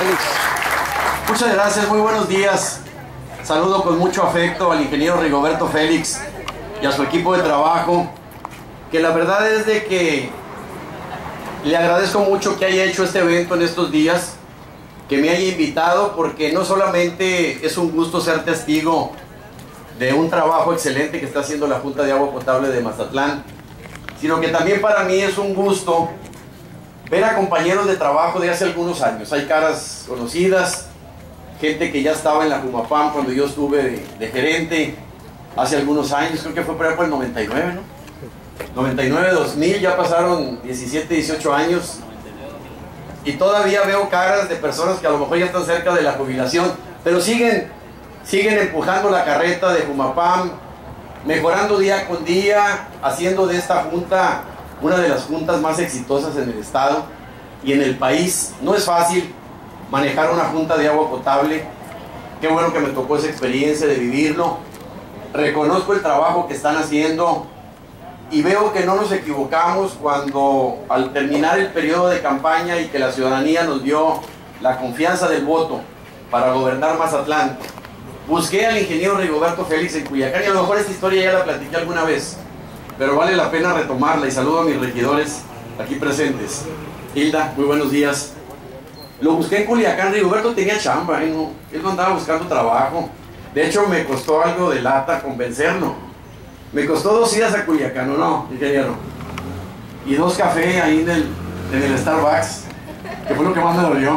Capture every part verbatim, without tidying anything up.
Félix. Muchas gracias, muy buenos días. Saludo con mucho afecto al ingeniero Rigoberto Félix y a su equipo de trabajo, que la verdad es de que le agradezco mucho que haya hecho este evento en estos días, que me haya invitado, porque no solamente es un gusto ser testigo de un trabajo excelente que está haciendo la Junta de Agua Potable de Mazatlán, sino que también para mí es un gusto ver a compañeros de trabajo de hace algunos años. Hay caras conocidas, gente que ya estaba en la Jumapam cuando yo estuve de, de gerente hace algunos años, creo que fue por ahí por el noventa y nueve, ¿no? noventa y nueve, dos mil, ya pasaron diecisiete, dieciocho años, y todavía veo caras de personas que a lo mejor ya están cerca de la jubilación, pero siguen, siguen empujando la carreta de Jumapam, mejorando día con día, haciendo de esta junta una de las juntas más exitosas en el estado y en el país. No es fácil manejar una junta de agua potable. Qué bueno que me tocó esa experiencia de vivirlo. Reconozco el trabajo que están haciendo y veo que no nos equivocamos cuando, al terminar el periodo de campaña y que la ciudadanía nos dio la confianza del voto para gobernar Mazatlán, busqué al ingeniero Rigoberto Félix en Culiacán, y a lo mejor esta historia ya la platiqué alguna vez, pero vale la pena retomarla, y saludo a mis regidores aquí presentes. Hilda, muy buenos días. Lo busqué en Culiacán. Rigoberto tenía chamba, ¿eh? No, él no andaba buscando trabajo. De hecho, me costó algo de lata convencerlo. Me costó dos idas a Culiacán, ¿o no, ingeniero? Y dos cafés ahí en el, en el Starbucks, que fue lo que más me dolió.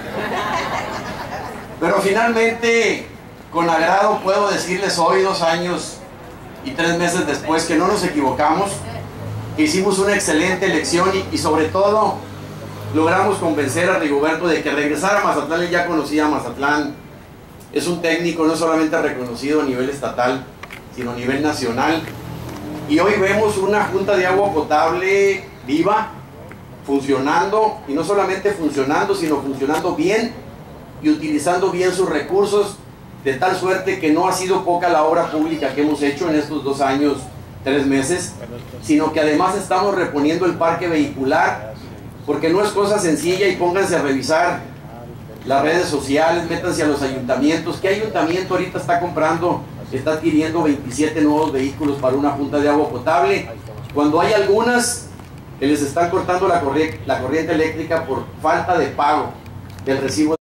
Pero finalmente, con agrado puedo decirles hoy, dos años y tres meses después, que no nos equivocamos, que hicimos una excelente elección y, y sobre todo logramos convencer a Rigoberto de que regresara a Mazatlán. Él ya conocía a Mazatlán, es un técnico no solamente reconocido a nivel estatal, sino a nivel nacional, y hoy vemos una junta de agua potable viva, funcionando, y no solamente funcionando, sino funcionando bien y utilizando bien sus recursos, de tal suerte que no ha sido poca la obra pública que hemos hecho en estos dos años, tres meses, sino que además estamos reponiendo el parque vehicular, porque no es cosa sencilla. Y pónganse a revisar las redes sociales, métanse a los ayuntamientos. ¿Qué ayuntamiento ahorita está comprando, está adquiriendo veintisiete nuevos vehículos para una junta de agua potable, cuando hay algunas que les están cortando la corriente, la corriente eléctrica por falta de pago del recibo?